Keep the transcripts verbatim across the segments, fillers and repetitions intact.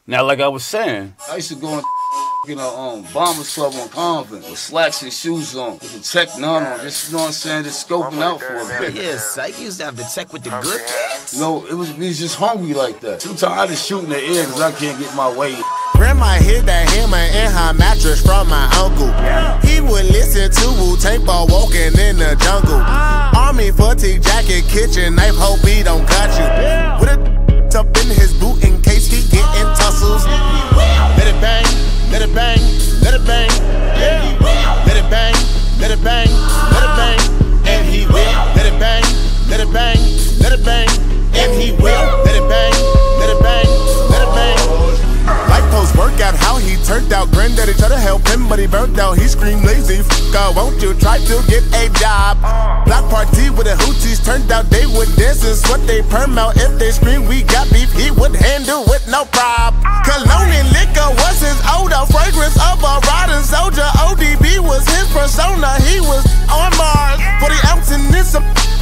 Now, like I was saying, I used to go in you know, um, Bombers Club on Convent with slacks and shoes on, with the Tech none on, just, you know what I'm saying, just scoping out for a bit. Yeah, psych used to have the Tech with the good kids. You know, it was, we was just hungry like that. Sometimes I just shoot in the air because I can't get my way. Grandma hid that hammer in her mattress from my uncle. He would listen to Wu-Tang while walking in the jungle. Army fatigue jacket, kitchen knife, hope he don't cut you. With a up in his boot in case he getting tussles. Let it bang. Let it bang, let it bang, yeah. Let it bang, let it bang, let it bang, and he will. Let it bang, let it bang, let it bang, and he will. Let it bang, let it bang, let it bang. Life post workout, how he turned out. Granddaddy tried to help him, but he burnt out. He screamed lazy, f out, won't you try to get a job? Block party with the hooties, turned out they would dance and sweat they perm out. If they scream we got beef, he would handle it no prob. Cologne and liquor was his odor, fragrance of a rotten soldier. O D B was his persona, he was on Mars. forty ounce in this.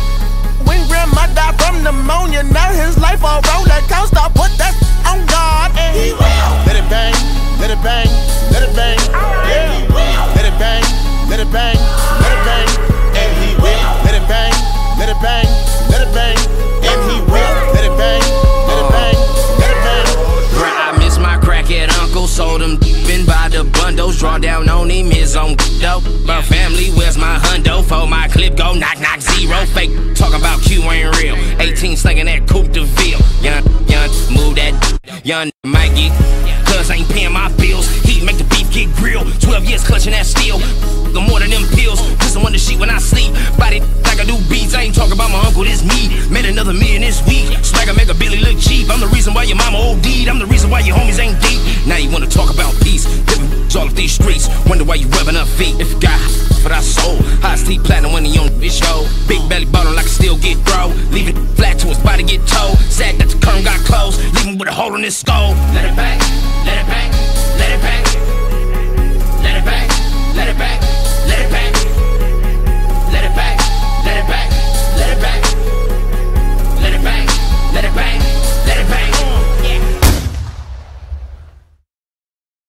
When grandma died from pneumonia, now his life a roller coaster. Put that on God, and he will. Let it bang, let it bang, let it bang, yeah. Let it bang, let it bang, let it bang, and he will. Let it bang, let it bang, let it bang, and he will. Let it bang, let it bang, let it bang. I miss my crackhead uncle, sold him been by the bundles, draw down on him his own dope. But family, where's my hundo? For my clip go knock knock zero. Fake talking about Q ain't real. eighteen slinging that Coupe de Ville. Young, young, move that. Young might get, cuz ain't paying my bills. He make the beef get grilled. twelve years clutching that steel. The more than them pills. Cause I'm on the sheet when I sleep. Body like I do beats. I ain't talking about my uncle, this me. Made another million this week. Swagger make a Billy look cheap. I'm the reason why your mama O D'd. I'm the reason why your homies ain't deep. Now you wanna talk about peace. Living all of these streets. Wonder why you rubbing up feet. If you got for that soul. High sleep platinum when he on this show. Big belly bottle like I still get throw. Leaving flat to his body get towed. Sad that the current got closed. Leaving with a hole in his skull. Let it bang.